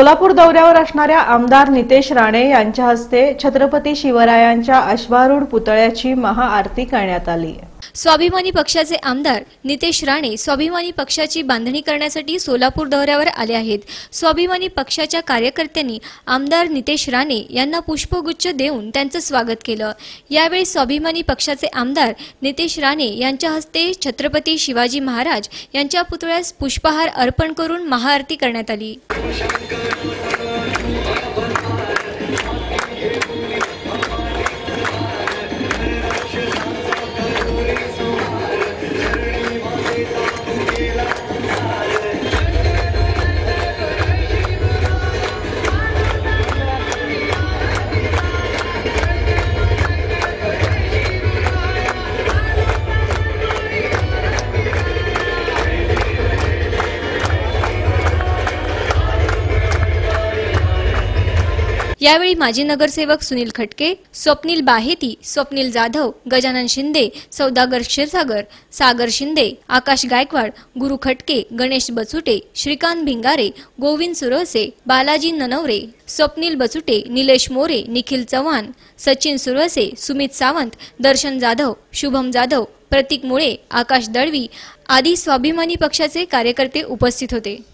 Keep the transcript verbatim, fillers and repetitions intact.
सोलापूर दौऱ्यावर असणाऱ्या आमदार नितेश राणे यांच्या हस्ते छत्रपती शिवरायांच्या अश्वारूढ पुतळ्याची महाआरती करण्यात आली। स्वाभिमानी पक्षाचे आमदार नितेश राणे स्वाभिमानी पक्षाची बांधणी करण्यासाठी सोलापूर दौऱ्यावर आले आहेत। स्वाभिमानी पक्षाच्या कार्यकर्त्यांनी आमदार नितेश राणे यांना पुष्पगुच्छ देऊन त्यांचे स्वागत केलं। यावेळी स्वाभिमानी पक्षाचे आमदार नितेश राणे यांच्या हस्ते छत्रपती शिवाजी महाराज यांच्या पुतळ्यास पुष्पहार अर्पण करून महाआरती करण्यात आली। यावेळी माजी नगरसेवक सुनील खटके, स्वप्नील बाहेती, स्वप्नील जाधव, गजानन शिंदे, सौदागर क्षीरसागर, सागर शिंदे, आकाश गायकवाड, गुरु खटके, गणेश बचुटे, श्रीकांत भिंगारे, गोविंद सुरवसे, बालाजी ननवरे, स्वप्नील बचुटे, निलेश मोरे, निखिल चव्हाण, सचिन सुरवसे, सुमित सावंत, दर्शन जाधव, शुभम जाधव, प्रतीक मुळे, आकाश दळवी आदी स्वाभिमानी पक्षाचे कार्यकर्ते उपस्थित होते।